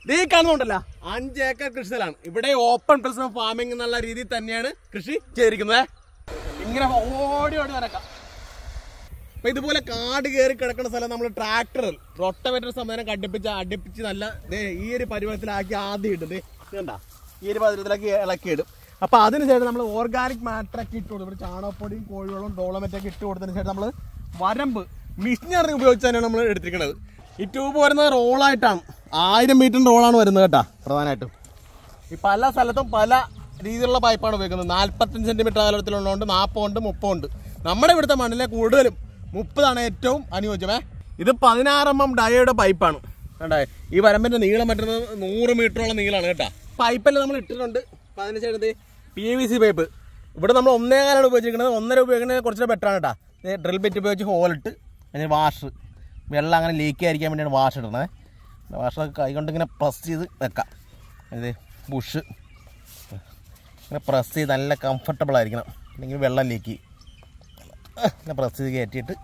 ഇതേ കാണുന്നുണ്ടല്ലോ 5 ഏക്കർ കൃഷി സ്ഥലമാണ്. ഇവിടെ ഓപ്പൺ പ്രിസർവ് ഫാമിംഗ് എന്നുള്ള രീതിയിൽ തന്നെയാണ് കൃഷി ചെയ്തിരിക്കുന്നത്. ഇങ്ങനെ ഓടി നടക്കാം. അപ്പൊ ഇതുപോലെ കാട് കയറി കിടക്കുന്ന സ്ഥലം നമ്മൾ ട്രാക്ടറിൽ റൊട്ടവേറ്റർ സംവിധാനം അടുപ്പിച്ച് നല്ല ഈ ഒരു പരുവത്തിലാക്കി ആദ്യം ഇടും. കണ്ടാ ഈ ഒരു പരുവത്തിലാക്കി ഇളക്കിയിടും. അപ്പൊ അതിനുശേഷം നമ്മൾ ഓർഗാനിക് മാറ്ററൊക്കെ ഇട്ട് കൊടുക്കും. ചാണകപ്പൊടിയും കോഴിവെള്ളവും ഡോളമെറ്റൊക്കെ ഇട്ട് കൊടുത്തതിന് ശേഷം നമ്മൾ വരമ്പ് മിഷനറി ഉപയോഗിച്ച് തന്നെയാണ് നമ്മൾ എടുത്തിരിക്കുന്നത്. ഈ ട്യൂബ് വരുന്നത് റോളായിട്ടാണ്. 1000 മീറ്റർ റോളാണ് വരുന്നത് കേട്ടോ. പ്രധാനമായിട്ടും ഈ പല സ്ഥലത്തും പല രീതിയിലുള്ള പൈപ്പാണ് ഉപയോഗിക്കുന്നത്. 45 സെന്റിമീറ്റർ അകലത്തിലുള്ളതുകൊണ്ട് 40 ഉണ്ട് 30 ഉണ്ട്. നമ്മുടെ ഇവിടുത്തെ മണ്ണിലെ കൂടുതലും 30 ഏറ്റവും അനുയോജ്യമേ. ഇത് 16 mm ഡയയുടെ പൈപ്പാണ് കേട്ടോ. ഈ വരമ്പിന്റെ നീളം പറ്റുന്നത് 100 മീറ്ററോളം നീളമാണ് കേട്ടോ. പൈപ്പെല്ലാം നമ്മൾ ഇട്ടിട്ടുണ്ട്. അപ്പൊ അതിനുശേഷം PVC പൈപ്പ് ഇവിടെ നമ്മൾ 1.25 ഉപയോഗിച്ചിരിക്കുന്നത്. 1.5 ഉപയോഗിക്കുന്നത് കുറച്ചുകൂടെ ബെറ്ററാണ് കേട്ടോ. ഡ്രിൽ ബിറ്റ് ഉപയോഗിച്ച് ഹോളിട്ട് അതിന് വാഷ് വെള്ളം അങ്ങനെ ലീക്ക് ആയിരിക്കാൻ വേണ്ടിയാണ് വാഷ് ഇടണേ. വാഷൊക്കെ കൈകൊണ്ട് ഇങ്ങനെ പ്രസ് ചെയ്ത് വെക്കാം. ഇത് ബുഷ് ഇങ്ങനെ പ്രസ് ചെയ്ത് നല്ല കംഫർട്ടബിൾ ആയിരിക്കണം, അല്ലെങ്കിൽ വെള്ളം ലീക്ക്. ഇങ്ങനെ പ്രസ് ചെയ്ത് കയറ്റിയിട്ട്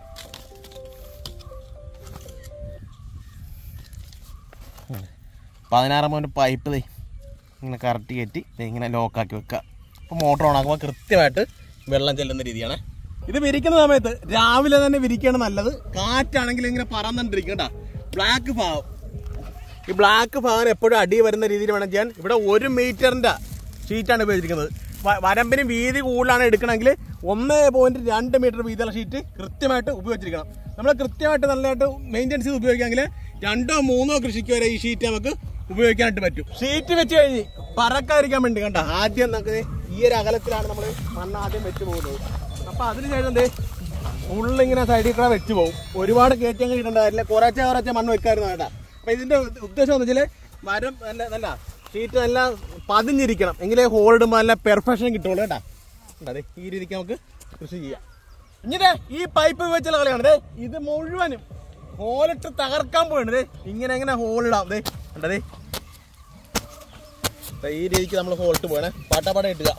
16 mm പൈപ്പ് ഇങ്ങനെ കറക്റ്റ് കയറ്റി ഇങ്ങനെ ലോക്കാക്കി വെക്കുക. അപ്പോൾ മോട്ടർ ഓണാക്കുമ്പോൾ കൃത്യമായിട്ട് വെള്ളം ചെല്ലുന്ന രീതിയാണ്. ഇത് വിരിക്കുന്ന സമയത്ത് രാവിലെ തന്നെ വിരിക്കുകയാണ് നല്ലത്. കാറ്റാണെങ്കിൽ ഇങ്ങനെ പറന്നിട്ടിരിക്കും കേട്ടോ. ബ്ലാക്ക് ഭാഗം, ഈ ബ്ലാക്ക് ഭാഗം എപ്പോഴും അടി വരുന്ന രീതിയിൽ വേണം ചെയ്യാൻ. ഇവിടെ 1 മീറ്ററിന്റെ ഷീറ്റാണ് ഉപയോഗിച്ചിരിക്കുന്നത്. വരമ്പിന് വീതി കൂടുതലാണ് എടുക്കണമെങ്കിൽ 1.2 മീറ്റർ വീതിയുള്ള ഷീറ്റ് കൃത്യമായിട്ട് ഉപയോഗിച്ചിരിക്കണം. നമ്മൾ കൃത്യമായിട്ട് നല്ലതായിട്ട് മെയിൻറ്റെയിൻസ് ചെയ്ത് ഉപയോഗിക്കാമെങ്കിൽ 2 or 3 കൃഷിക്ക് വരെ ഈ ഷീറ്റ് നമുക്ക് ഉപയോഗിക്കാനായിട്ട് പറ്റും. ഷീറ്റ് വെച്ച് കഴിഞ്ഞ് പറക്കാതിരിക്കാൻ വേണ്ടി കണ്ട ആദ്യം നമുക്ക് ഈ ഒരു അകലത്തിലാണ് നമ്മൾ മണ്ണ് ആദ്യം വെച്ച് പോകുന്നത്. അപ്പൊ അതിനുശേഷം ഉള്ളിങ്ങനെ സൈഡിൽ കൂടെ വെച്ച് പോകും. ഒരുപാട് കയറ്റം കിട്ടണ്ടാവില്ല, കുറച്ചേ മണ്ണ് വെക്കായിരുന്നു കേട്ടാ. അപ്പൊ ഇതിന്റെ ഉദ്ദേശം എന്ന് വെച്ചാൽ മരം നല്ല ഷീറ്റ് നല്ല പതിഞ്ഞിരിക്കണം, എങ്കിലേ ഹോൾ ഇടുമ്പോൾ നല്ല പെർഫെക്ഷൻ കിട്ടുള്ളൂ കേട്ടാ. അതെ ഈ രീതിക്ക് നമുക്ക് കൃഷി ചെയ്യാം. ഇങ്ങനെ ഈ പൈപ്പ് വെച്ചുള്ള കളിയാണ്. ഇത് മുഴുവനും ഹോളിട്ട് തകർക്കാൻ പോയിട്ടുണ്ട്. ഇങ്ങനെ ഹോളിടാം. കണ്ടതേ ഈ രീതിക്ക് നമ്മൾ ഹോളിട്ട് പോകണേ. പാട്ടാപ്പാട ഇട്ടുക.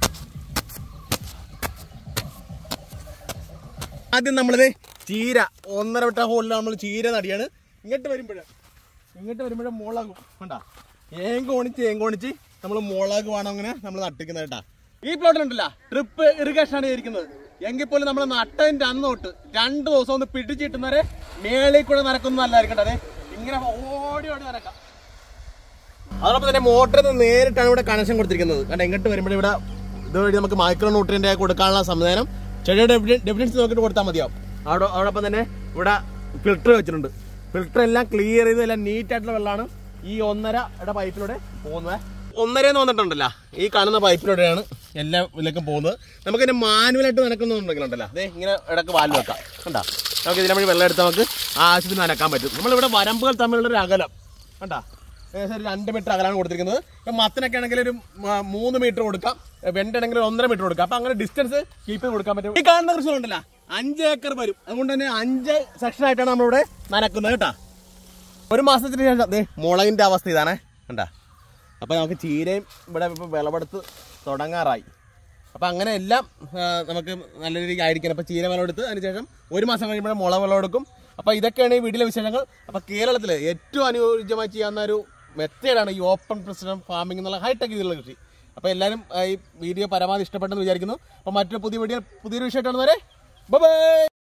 ആദ്യം നമ്മളിത് ചീര 1.5 വിട്ട ഹോളിൽ നമ്മൾ ചീര നടിയാണ്. ഇങ്ങോട്ട് വരുമ്പോഴേ മുളകും കണ്ടാ. ഏങ്കോണിച്ച് നമ്മൾ മുളക് വേണം അങ്ങനെ നമ്മൾ നട്ടിക്കുന്നത് കേട്ടാ. ഈ പ്ലോട്ടിലുണ്ടല്ല ട്രിപ്പ് ഇറിഗേഷനാണ് ചെയ്തിരിക്കുന്നത്. എങ്കിൽ പോലും നമ്മൾ നട്ടതിൻ്റെ അന്ന് തൊട്ട് 2 ദിവസം ഒന്ന് പിടിച്ചിട്ടുന്നവരെ മേളിൽ കൂടെ നടക്കുന്നതല്ലായിരിക്കും. അതെ ഇങ്ങനെ ഓടി നടക്കാം. അതോടൊപ്പം തന്നെ മോട്ടറിൽ നിന്ന് നേരിട്ടാണ് ഇവിടെ കണക്ഷൻ കൊടുത്തിരിക്കുന്നത്. കാരണം ഇങ്ങോട്ട് വരുമ്പോഴേ ഇവിടെ ഇതുവഴി നമുക്ക് മൈക്രോ ന്യൂട്രിയൻ്റ് കൊടുക്കാനുള്ള സംവിധാനം ചെടിയുടെ ഡെഫിനൻസി നോക്കിയിട്ട് കൊടുത്താൽ മതിയാവും. അതോടൊപ്പം തന്നെ ഇവിടെ ഫിൽറ്റർ വെച്ചിട്ടുണ്ട്. ഫിൽറ്റർ എല്ലാം ക്ലിയർ ചെയ്ത് എല്ലാം നീറ്റായിട്ടുള്ള വെള്ളമാണ് ഈ 1.5 പൈപ്പിലൂടെ പോകുന്നത്. 1.5 വന്നിട്ടുണ്ടല്ലോ ഈ കാണുന്ന പൈപ്പിലൂടെയാണ് എല്ലാ ഇതിലേക്കും പോകുന്നത്. നമുക്കിതിന് മാനുവലായിട്ട് നനക്കുന്നുണ്ടെങ്കിലുണ്ടല്ലോ അതെ ഇങ്ങനെ ഇടയ്ക്ക് വാല് വെക്കാം. കണ്ടാ നമുക്ക് ഇതിനെ വഴി വെള്ളം എടുത്താൽ നമുക്ക് ആവശ്യത്തിന് നനക്കാൻ പറ്റും. നമ്മളിവിടെ വരമ്പുകൾ തമ്മിലുള്ളൊരു അകലം കണ്ടാ ഏകദേശം 2 മീറ്റർ അകലാണ് കൊടുത്തിരിക്കുന്നത്. ഇപ്പം മത്തനൊക്കെ ആണെങ്കിൽ ഒരു 3 മീറ്റർ കൊടുക്കാം, വെണ്ടയാണെങ്കിൽ 1.5 മീറ്റർ കൊടുക്കാം. അപ്പം അങ്ങനെ ഡിസ്റ്റൻസ് കീപ്പ് ചെയ്ത് കൊടുക്കാൻ പറ്റും. ഈ കാണുന്ന കൃഷി ഉണ്ടല്ലോ 5 ഏക്കർ വരും. അതുകൊണ്ട് തന്നെ 5 സെക്ഷനായിട്ടാണ് നമ്മളിവിടെ നനക്കുന്നത് കേട്ടാ. 1 മാസത്തിന് ശേഷം മുളകിൻ്റെ അവസ്ഥ ഇതാണ് കണ്ടാ. അപ്പം നമുക്ക് ചീരയും ഇവിടെ ഇപ്പോൾ വിളവെടുത്ത് തുടങ്ങാറായി. അപ്പം അങ്ങനെ എല്ലാം നമുക്ക് നല്ല രീതിക്ക് ആയിരിക്കണം. അപ്പം ചീര വിളവെടുത്ത് അതിനുശേഷം 1 മാസം കഴിയുമ്പോൾ മുളക് വിളവെടുക്കും. അപ്പം ഇതൊക്കെയാണ് ഈ വീട്ടിലെ വിശേഷങ്ങൾ. അപ്പം കേരളത്തിൽ ഏറ്റവും അനുയോജ്യമായി ചെയ്യാവുന്ന ഒരു മെത്തേഡാണ് ഈ ഓപ്പൺ പ്രിസിഷൻ ഫാമിംഗ് എന്നുള്ള ഹൈടെക് രീതിയിലുള്ള കൃഷി. അപ്പോൾ എല്ലാവരും ഈ വീഡിയോ പരമാവധി ഇഷ്ടപ്പെട്ടെന്ന് വിചാരിക്കുന്നു. അപ്പോൾ മറ്റൊരു പുതിയൊരു വിഷയമായിട്ടാണ് വരെ ബൈ.